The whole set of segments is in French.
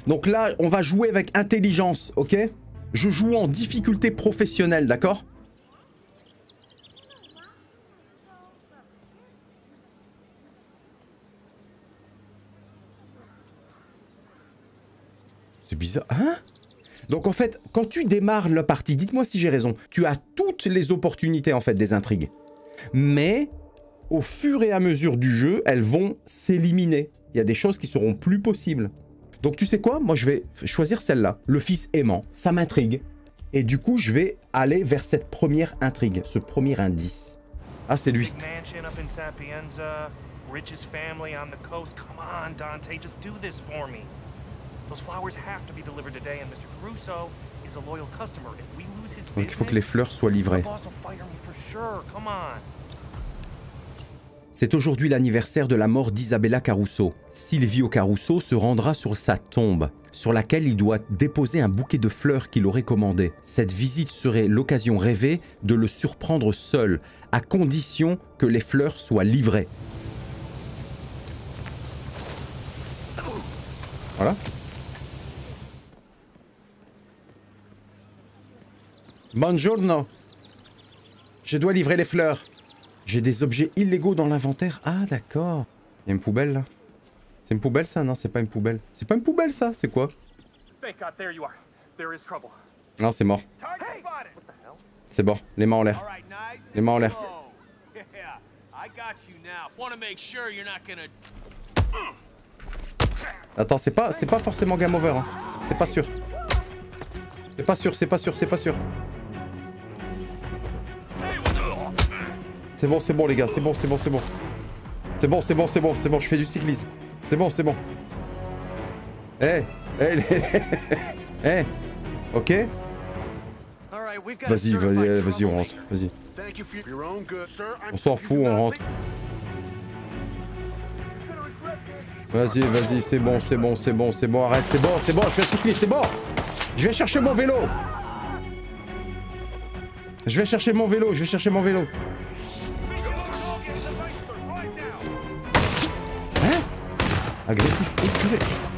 Donc là, on va jouer avec intelligence, ok? Je joue en difficulté professionnelle, d'accord? C'est bizarre. Hein? Donc en fait, quand tu démarres la partie, dites-moi si j'ai raison, tu as toutes les opportunités en fait des intrigues. Mais au fur et à mesure du jeu, elles vont s'éliminer. Il y a des choses qui seront plus possibles. Donc tu sais quoi? Moi je vais choisir celle-là. Le fils aimant, ça m'intrigue. Et du coup, je vais aller vers cette première intrigue, ce premier indice. Ah, c'est lui. Donc il faut que les fleurs soient livrées. C'est aujourd'hui l'anniversaire de la mort d'Isabella Caruso. Silvio Caruso se rendra sur sa tombe, sur laquelle il doit déposer un bouquet de fleurs qu'il aurait commandé. Cette visite serait l'occasion rêvée de le surprendre seul, à condition que les fleurs soient livrées. Voilà. Buongiorno. Je dois livrer les fleurs. J'ai des objets illégaux dans l'inventaire. Ah, d'accord. Il y a une poubelle, là. C'est une poubelle, ça? Non, c'est pas une poubelle. C'est pas une poubelle, ça? C'est quoi? Non, c'est mort. C'est bon. Les mains en l'air. Les mains en l'air. Attends, c'est pas forcément game over, hein. C'est pas sûr. C'est pas sûr, c'est pas sûr, c'est pas sûr. C'est bon les gars, c'est bon. C'est bon, je fais du cyclisme. C'est bon. Ok. Vas-y, on rentre, vas-y. On s'en fout, on rentre. Vas-y, c'est bon, arrête, c'est bon, je suis cycliste, c'est bon. Je vais chercher mon vélo. Agressif, oh, purée.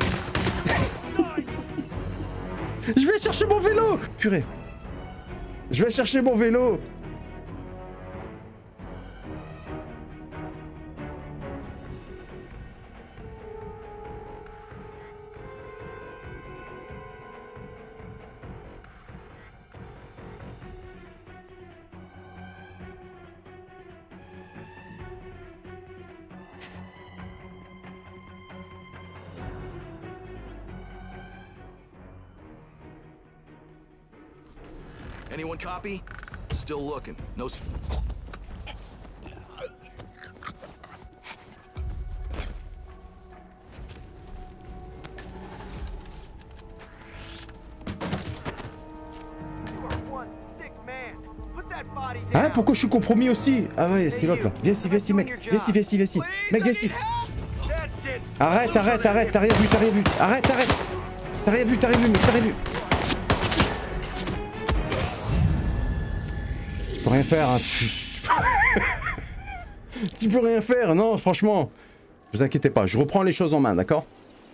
Je vais chercher mon vélo. Purée. Je vais chercher mon vélo. Anyone copy? Still looking. No. Hein, pourquoi je suis compromis aussi? Ah ouais, c'est l'autre là. Viens ici, mec. Viens ici. Mec, viens ici. Arrête, t'as rien vu. Arrête. T'as rien vu, mec, t'as rien vu. Tu peux rien faire, hein. Tu peux rien faire, non, franchement. Ne vous inquiétez pas, je reprends les choses en main, d'accord?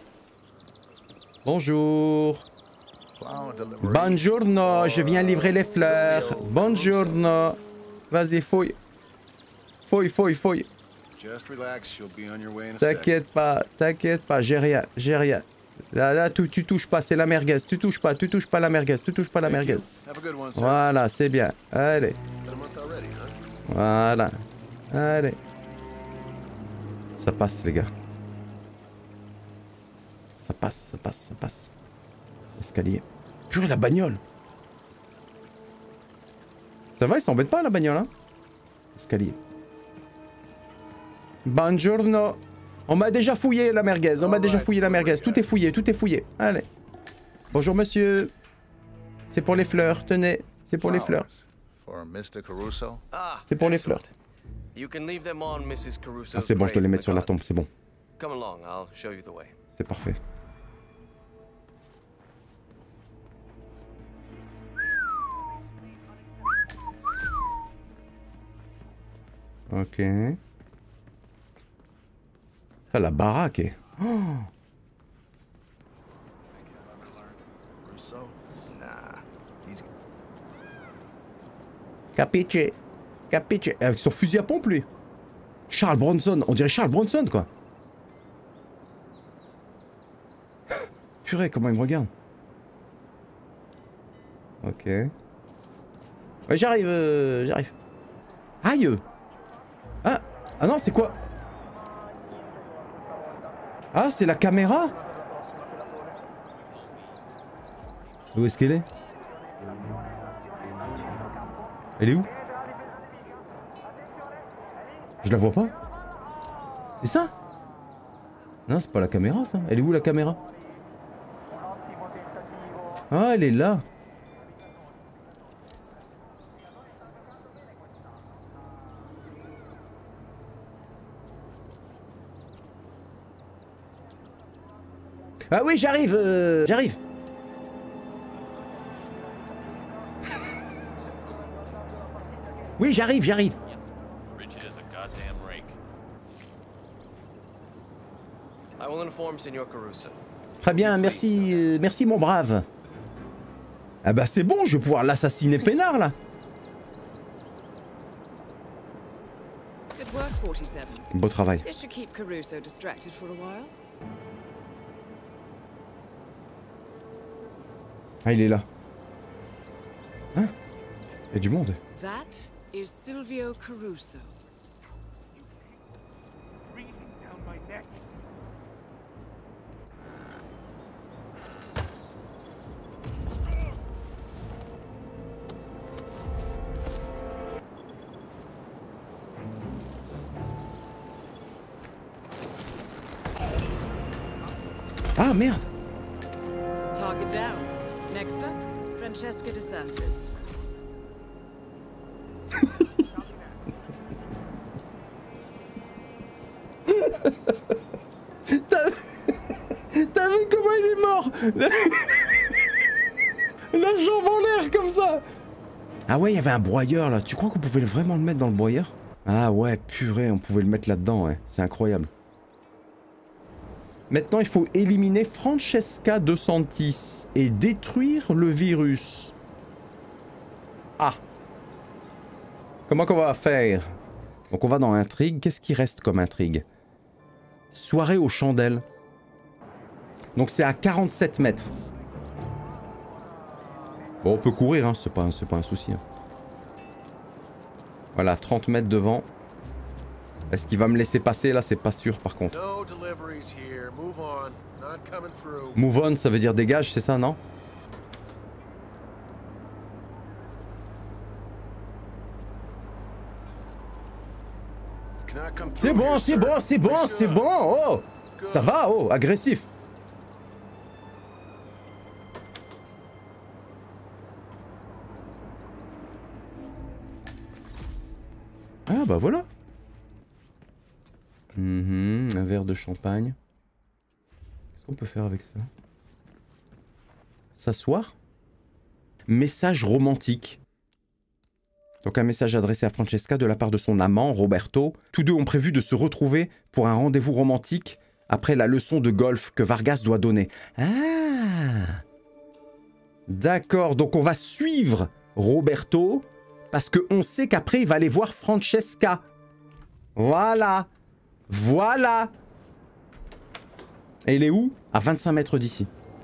Bonjour. Buongiorno, je viens livrer les fleurs. Buongiorno. Vas-y, fouille. Fouille. T'inquiète pas, j'ai rien. Là, tu touches pas, c'est la merguez. Tu touches pas la merguez. Voilà, c'est bien. Allez. Voilà. Allez. Ça passe, les gars. Ça passe. Escalier. Purée, la bagnole. Ça va, il s'embête pas, la bagnole, hein? Escalier. Buongiorno. On m'a déjà fouillé la merguez. Tout est fouillé. Allez. Bonjour, monsieur. C'est pour les fleurs. Tenez. C'est pour les fleurs. C'est pour les fleurs. Ah, c'est bon, je dois les mettre sur la tombe. C'est bon. C'est parfait. Ok. Ah, la baraque est... Oh, so? Nah. He's Capiche. Capiche. Avec son fusil à pompe, lui. Charles Bronson. On dirait Charles Bronson, quoi. Purée, comment il me regarde. Ok. Ouais, j'arrive, j'arrive. Aïe. Ah, ah non, c'est quoi? Ah, c'est la caméra? Où est-ce qu'elle est? Elle est où? Je la vois pas. C'est ça? Non, c'est pas la caméra, ça. Elle est où, la caméra? Ah, elle est là. Ah oui, j'arrive, j'arrive. Oui, j'arrive, j'arrive. I will inform Senor Caruso. Très bien, merci, merci mon brave. Ah bah c'est bon, je vais pouvoir l'assassiner peinard là. Good work, 47. Beau travail. This should keep Caruso distracted for a while. Ah, il est là. Hein? Il y a du monde. That is Silvio Caruso. Ah merde. Target down. Next up, Francesca DeSantis. T'as vu comment il est mort? La jambe en l'air comme ça. Ah ouais, il y avait un broyeur là. Tu crois qu'on pouvait vraiment le mettre dans le broyeur? Ah ouais, purée, on pouvait le mettre là-dedans, ouais. C'est incroyable. Maintenant, il faut éliminer Francesca DeSantis et détruire le virus. Ah. Comment qu'on va faire? Donc on va dans intrigue. Qu'est-ce qui reste comme intrigue? Soirée aux chandelles. Donc c'est à 47 mètres. Bon, on peut courir, hein, c'est pas un souci. Hein. Voilà, 30 mètres devant. Est-ce qu'il va me laisser passer là? C'est pas sûr par contre. Move on, ça veut dire dégage, c'est ça, non? C'est bon, c'est bon, c'est bon, c'est bon. Oh, ça va, oh, agressif. Ah bah voilà. Un verre de champagne. Qu'est-ce qu'on peut faire avec ça? S'asseoir? Message romantique. Donc un message adressé à Francesca de la part de son amant, Roberto. Tous deux ont prévu de se retrouver pour un rendez-vous romantique après la leçon de golf que Vargas doit donner. Ah! D'accord, donc on va suivre Roberto parce qu'on sait qu'après il va aller voir Francesca. Voilà! Voilà! Et il est où? À 25 mètres d'ici.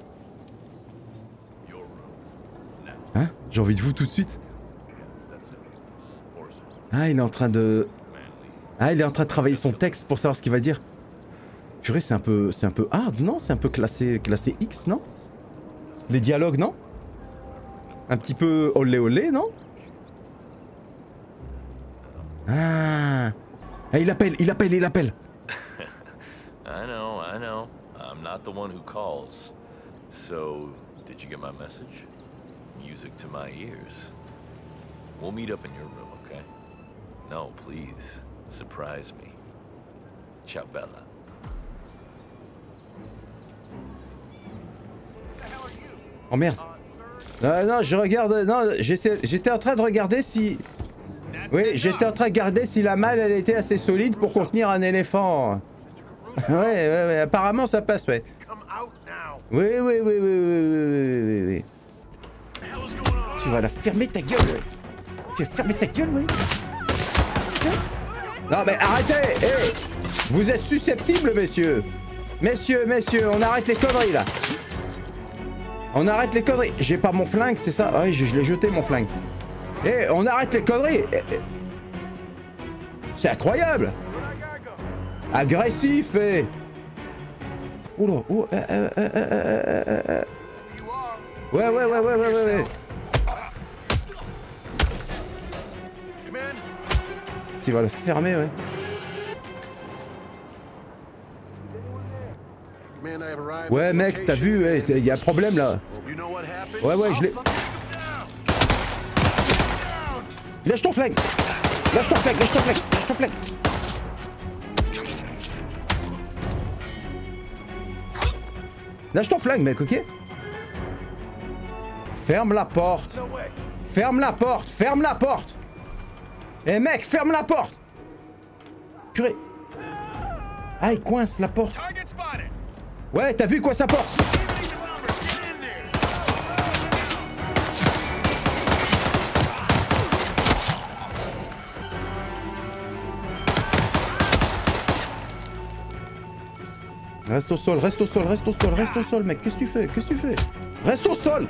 Hein? J'ai envie de vous tout de suite. Ah, il est en train de... Ah, il est en train de travailler son texte pour savoir ce qu'il va dire. Purée, c'est un peu hard, non? C'est un peu classé X, non? Les dialogues, non? Un petit peu olé olé, non? Ah, il appelle. I know. I'm not the one who calls. So, did you get my message? Music to my ears. We'll meet up in your room, okay? No, please. Surprise me. Ciao, Bella. Oh merde. Non, je regarde... Non, j'étais en train de regarder si... Oui, j'étais en train de regarder si la malle, elle était assez solide pour contenir un éléphant. Ouais, apparemment ça passe, ouais. Oui. vas la fermer ta gueule, ouais. Tu vas fermer ta gueule, ouais. Non mais arrêtez, hey. Vous êtes susceptibles, messieurs. Messieurs, on arrête les conneries, là. On arrête les conneries. J'ai pas mon flingue, c'est ça? Ouais, je l'ai jeté, mon flingue. Eh, on arrête les conneries. C'est incroyable. Agressif, eh. Oula, oh, Ouais. Tu vas le fermer, ouais. Ouais, mec, t'as vu, il y a un problème là. Ouais, je l'ai. Lâche ton flingue. Lâche ton flingue. Lâche ton flingue, mec, ok? Ferme la porte. Eh mec, ferme la porte. Purée. Ah, il coince la porte. Ouais, t'as vu quoi sa porte? Reste au sol, mec. Qu'est-ce que tu fais? Reste au sol.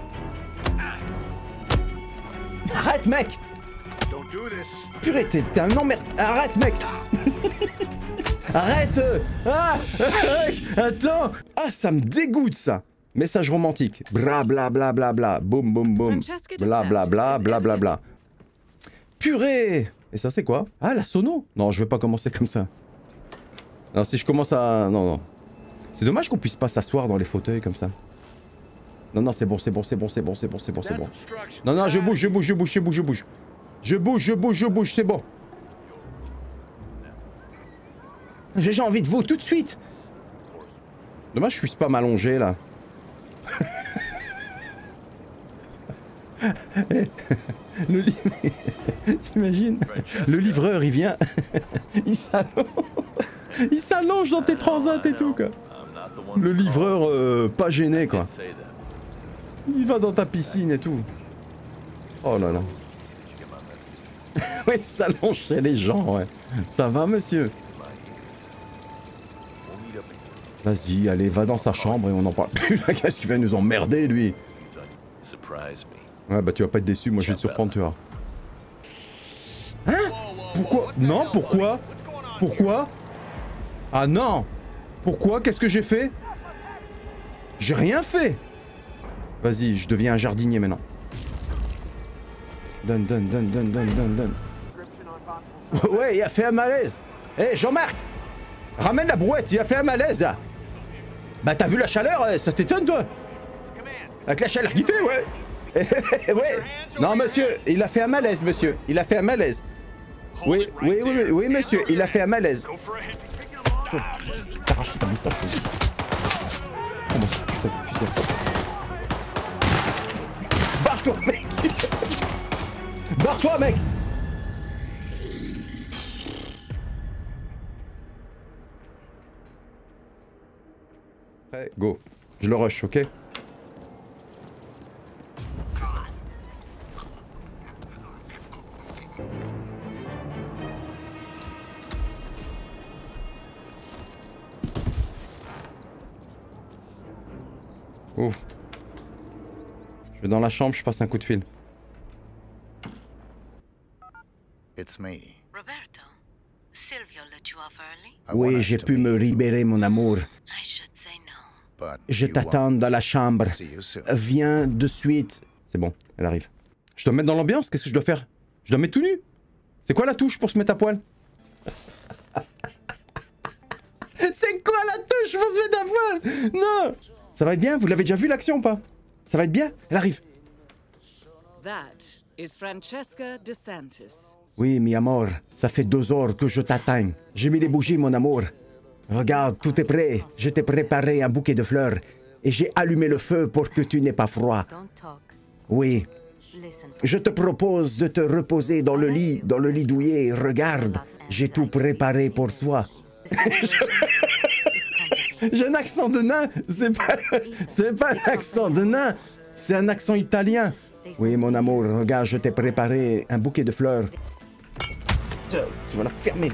Arrête, mec. Purée, t'es un emmerde. Arrête, mec. Arrête. Ah, attends. Ah, ça me dégoûte, ça. Message romantique. Bla bla bla bla bla. Boum boum boum. Bla bla bla bla bla bla. Purée. Et ça, c'est quoi? Ah, la sono. Non, je vais pas commencer comme ça. Non, si je commence à... Non. C'est dommage qu'on puisse pas s'asseoir dans les fauteuils comme ça. Non, c'est bon. Non, je bouge, c'est bon. J'ai envie de vous tout de suite. Dommage, je suis pas m'allonger là. T'imagines? Le livreur, il vient. Il s'allonge dans tes transats et tout, quoi. Le livreur, pas gêné, quoi. Il va dans ta piscine et tout. Oh là là. Oui, il s'allonge chez les gens, ouais. Ça va, monsieur? Vas-y, allez, va dans sa chambre et on en parle plus. Qu'est-ce qu'il va nous emmerder, lui? Ouais, bah tu vas pas être déçu, moi je vais te surprendre, tu vois. Hein? Pourquoi? Non, pourquoi? Pourquoi? Ah non! Pourquoi? Qu'est-ce que j'ai fait? J'ai rien fait! Vas-y, je deviens un jardinier maintenant. Donne. Ouais, il a fait un malaise! Hé, Jean-Marc! Ramène la brouette, il a fait un malaise là! Bah t'as vu la chaleur? Ça t'étonne toi? Avec la chaleur qu'il fait, ouais! Ouais! Non monsieur, il a fait un malaise, monsieur! Il a fait un malaise! Oui, monsieur, il a fait un malaise! T'arraches ta moustache. Comment ça, putain de fusil? Barre-toi, mec! Barre-toi, mec! Allez, go. Je le rush, ok? Ouf. Je vais dans la chambre, je passe un coup de fil. It's me. Roberto, Silvio let you off early? Oui, j'ai pu me libérer, mon amour. I should say no. But Je you t'attends won't. dans la chambre. See you soon. Viens de suite. C'est bon, elle arrive. Je dois me mettre dans l'ambiance? Qu'est-ce que je dois faire? Je dois me mettre tout nu? C'est quoi la touche pour se mettre à poil? C'est quoi la touche pour se mettre à poil? Non! Ça va être bien? Vous l'avez déjà vu l'action ou pas? Ça va être bien? Elle arrive. That is Francesca DeSantis. Oui, mi amor, ça fait 2 heures que je t'attends. J'ai mis les bougies, mon amour. Regarde, tout est prêt. Je t'ai préparé un bouquet de fleurs. Et j'ai allumé le feu pour que tu n'aies pas froid. Don't talk. Oui, Listen. je te propose de te reposer dans le lit douillet. Regarde, j'ai tout préparé pour toi. J'ai un accent de nain. C'est pas un accent de nain. C'est un accent italien. Oui, mon amour, regarde, je t'ai préparé un bouquet de fleurs. Tu vas la fermer.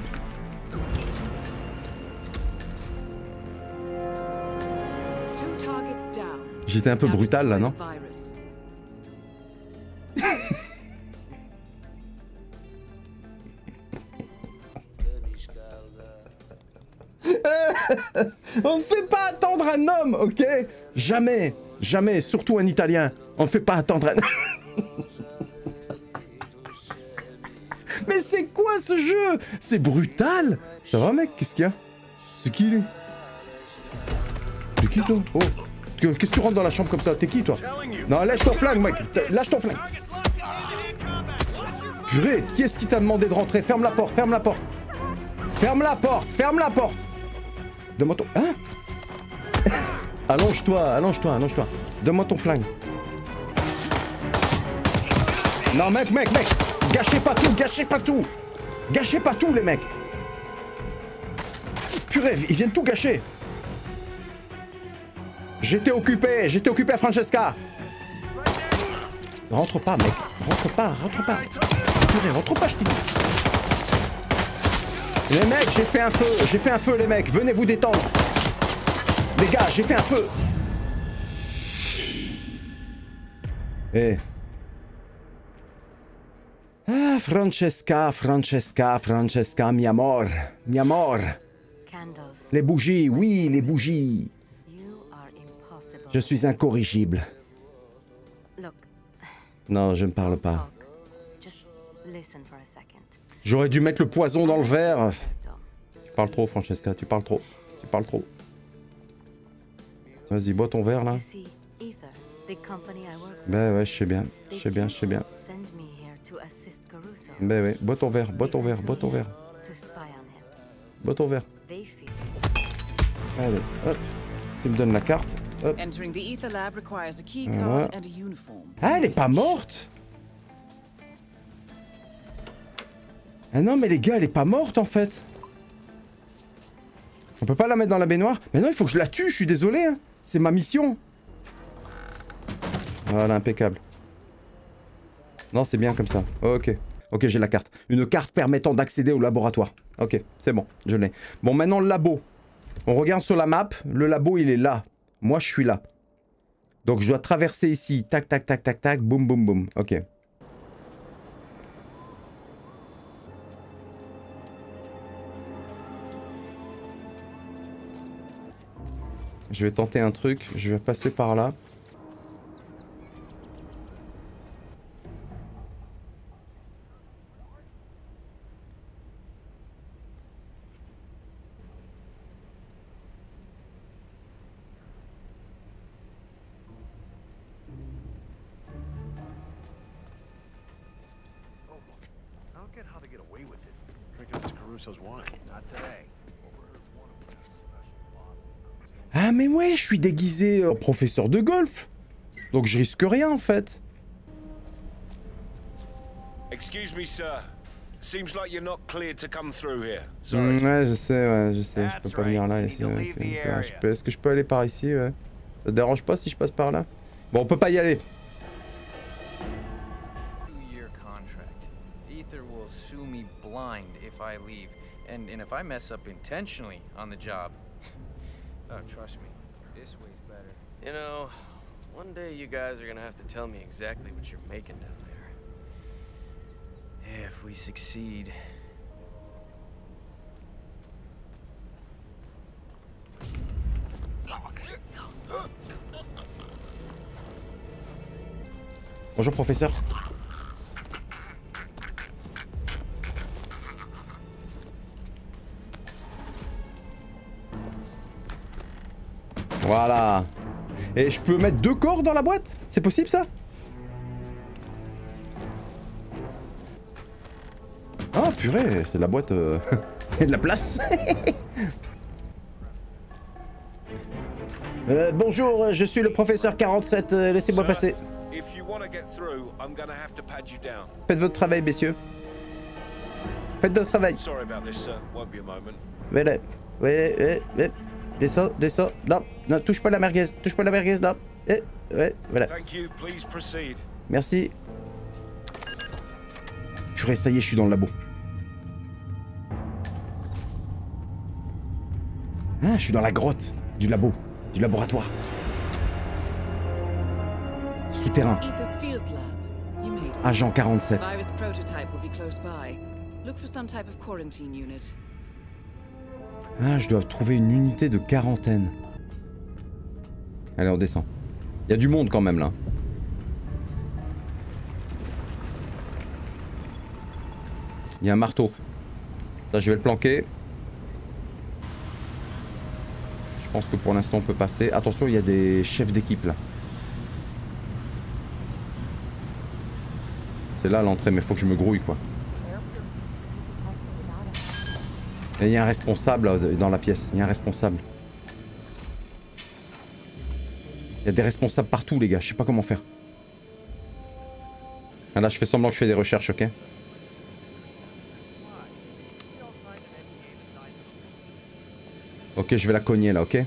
Two targets down. J'étais un peu Now brutal là, destroy non? the virus. On ne fait pas attendre un homme, ok? Jamais, jamais, surtout un Italien. On ne fait pas attendre un homme. Mais c'est quoi ce jeu? C'est brutal. Ça va mec? Qu'est-ce qu'il y a? C'est qui lui? C'est qui toi? Oh, qu'est-ce que tu rentres dans la chambre comme ça? T'es qui toi? Non, lâche ton flingue mec. Lâche ton flingue. Purée, qui est-ce qui t'a demandé de rentrer? Ferme la porte, ferme la porte. Ferme la porte, ferme la porte. Donne-moi ton... Hein? Allonge-toi, allonge-toi, allonge-toi. Donne-moi ton flingue. Non, mec. Gâchez pas tout, gâchez pas tout. Gâchez pas tout, les mecs. Purée, ils viennent tout gâcher. J'étais occupé à Francesca. Rentre pas, mec. Rentre pas. Purée, rentre pas, je t'ai dit. Les mecs, j'ai fait un feu, les mecs. Venez vous détendre. Les gars, j'ai fait un feu. Eh. Ah, Francesca, mi amor. Candles. Les bougies, oui, les bougies. You are impossible. Je suis incorrigible. Look, Non, je ne parle don't pas. talk. Just listen for a second. J'aurais dû mettre le poison dans le verre. Roberto, Tu parles trop, Francesca, tu parles trop. Vas-y, bois ton verre, là. you see, Ether, the company I work for, Ben ouais, je sais bien. they Je sais bien. didn't just send me here to assist Caruso, Ben ouais, bois ton verre. to spy on him. Bois ton verre. They feel Allez, hop. Tu me donnes la carte. Hop. Entering the ether lab requires a key Voilà. card and a uniform. Ah, elle est pas morte? Ah non, mais les gars, elle est pas morte, en fait. On peut pas la mettre dans la baignoire? Mais non, il faut que je la tue, je suis désolé, hein. C'est ma mission. Voilà, impeccable. Non, c'est bien comme ça. Ok. Ok, j'ai la carte. Une carte permettant d'accéder au laboratoire. Ok, c'est bon, je l'ai. Bon, maintenant le labo. On regarde sur la map. Le labo, il est là. Moi, je suis là. Donc, je dois traverser ici. Tac, tac, tac, tac, tac. Boum, boum, boum. Ok. Je vais tenter un truc. Je vais passer par là. I don't get how to get away with it. Drinking Mr. Caruso's wine. Not today. Ah mais ouais, je suis déguisé en professeur de golf. Donc je risque rien en fait. Excuse me, sir. Seems like you're not cleared to come through here. Sorry. Ouais, je sais, je peux pas venir là. Ici, ouais, est-ce que je peux aller par ici, ouais. Ça te dérange pas si je passe par là? Bon, on peut pas y aller. 2-year contract. Ether will sue me blind if I leave, and if I mess up intentionally on the job, oh, trust me, this way's better. You know, one day you guys are gonna have to tell me exactly what you're making down there. If we succeed. Bonjour professeur. Voilà. Et je peux mettre 2 corps dans la boîte? C'est possible ça? Ah purée, c'est de la boîte... Il y a de la place. Bonjour, je suis le professeur 47, laissez-moi passer. If you want to get through, I'm gonna have to pad you down. Faites votre travail, messieurs. Faites votre travail. Sorry about this, sir. Won't be a moment. Voilà. Ouais. Descends. Non, touche pas la merguez, non. Ouais, voilà. Thank you. Please proceed. Merci. Purée, ça y est, je suis dans le labo. Ah, je suis dans la grotte du labo, du laboratoire. Souterrain. Ether's field lab. You made it. Agent 47. Virus prototype will be close by. Look for some type of quarantine unit. Ah, je dois trouver une unité de quarantaine. Allez, on descend. Il y a du monde quand même là. Il y a un marteau. Là, je vais le planquer. Je pense que pour l'instant on peut passer. Attention, il y a des chefs d'équipe là. C'est là l'entrée, mais faut que je me grouille quoi. Et il y a un responsable dans la pièce. Il y a un responsable. Il y a des responsables partout les gars. Je sais pas comment faire. Ah, là je fais semblant que je fais des recherches, ok? Ok, je vais la cogner là, ok?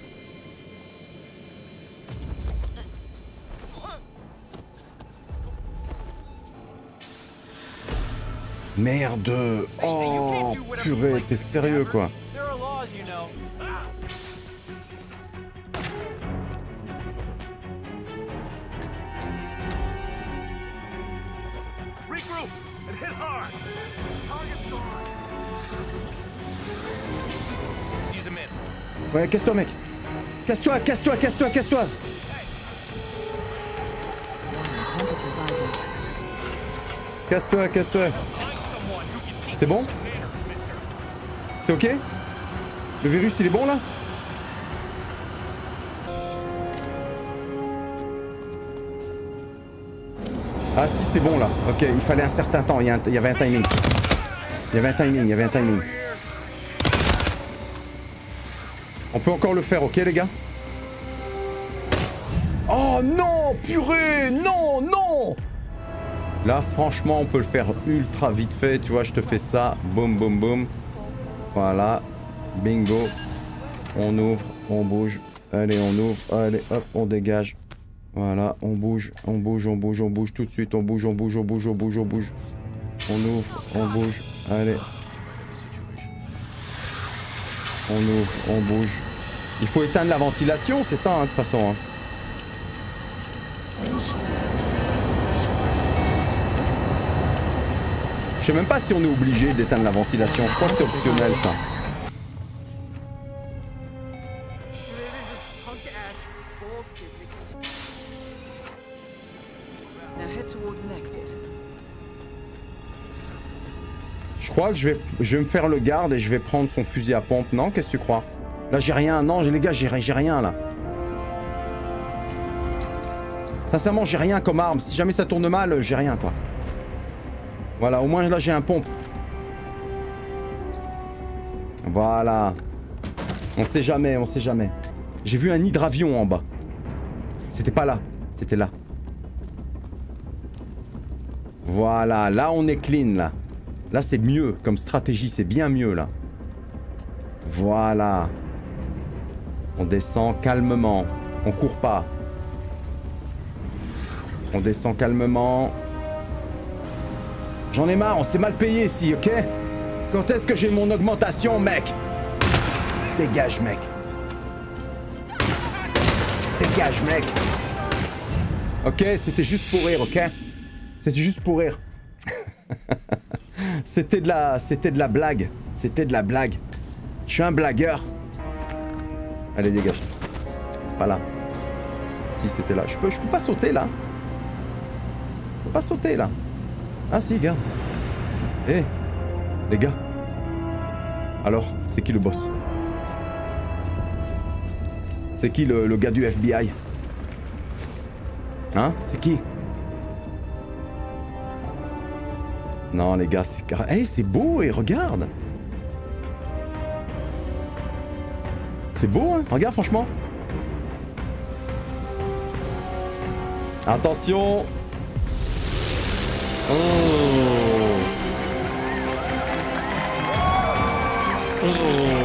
Merde! Oh, purée, t'es sérieux quoi? Ouais, casse-toi mec! Casse-toi, casse-toi, casse-toi, casse-toi! Casse-toi, casse-toi! C'est bon? C'est ok? Le virus il est bon là? Ah si c'est bon là, ok, il fallait un certain temps, il y avait un timing. Il y avait un timing, il y avait un timing. On peut encore le faire, ok les gars? Oh non, purée, non, non! Là franchement on peut le faire ultra vite fait, tu vois, je te fais ça, boum boum boum. Voilà, bingo. On ouvre, on bouge, allez on ouvre, allez hop, on dégage. Voilà, on bouge, on bouge, on bouge, on bouge tout de suite, on bouge, on bouge, on bouge, on bouge, on bouge. On ouvre, on bouge, allez. On ouvre, on bouge. Il faut éteindre la ventilation, c'est ça, hein, de toute façon. Hein. Je sais même pas si on est obligé d'éteindre la ventilation. Je crois que c'est optionnel, ça. Je crois que je vais me faire le garde et je vais prendre son fusil à pompe. Non, qu'est-ce que tu crois? Là, j'ai rien. Non, les gars, j'ai rien, là. Sincèrement, j'ai rien comme arme. Si jamais ça tourne mal, j'ai rien, quoi. Voilà, au moins, là, j'ai un pompe. Voilà. On sait jamais, on sait jamais. J'ai vu un hydravion en bas. C'était pas là. C'était là. Voilà, là, on est clean, là. Là, c'est mieux comme stratégie. C'est bien mieux, là. Voilà. On descend calmement. On court pas. On descend calmement. J'en ai marre, on s'est mal payé ici, ok? Quand est-ce que j'ai mon augmentation, mec? Dégage, mec. Dégage, mec. Ok, c'était juste pour rire, ok? C'était juste pour rire. C'était de la blague. C'était de la blague. Je suis un blagueur. Allez, dégage. C'est pas là. Si, c'était là. Je peux pas sauter, là. Je peux pas sauter, là. Ah si, regarde. Eh, hey, les gars. Alors, c'est qui le boss? C'est qui le gars du FBI? Hein? C'est qui? Non, les gars, c'est... Eh, hey, c'est beau, et regarde. C'est beau, hein? Regarde, franchement. Attention. Oh. Oh.